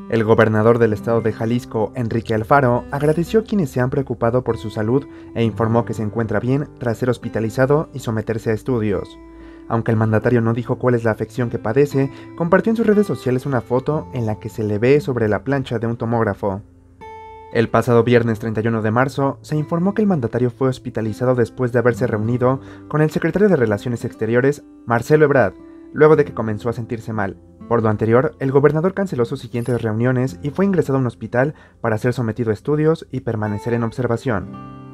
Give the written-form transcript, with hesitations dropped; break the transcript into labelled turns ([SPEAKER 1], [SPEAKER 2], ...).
[SPEAKER 1] El gobernador del estado de Jalisco, Enrique Alfaro, agradeció a quienes se han preocupado por su salud e informó que se encuentra bien tras ser hospitalizado y someterse a estudios. Aunque el mandatario no dijo cuál es la afección que padece, compartió en sus redes sociales una foto en la que se le ve sobre la plancha de un tomógrafo. El pasado viernes 31 de marzo, se informó que el mandatario fue hospitalizado después de haberse reunido con el secretario de Relaciones Exteriores, Marcelo Ebrard, luego de que comenzó a sentirse mal. Por lo anterior, el gobernador canceló sus siguientes reuniones y fue ingresado a un hospital para ser sometido a estudios y permanecer en observación.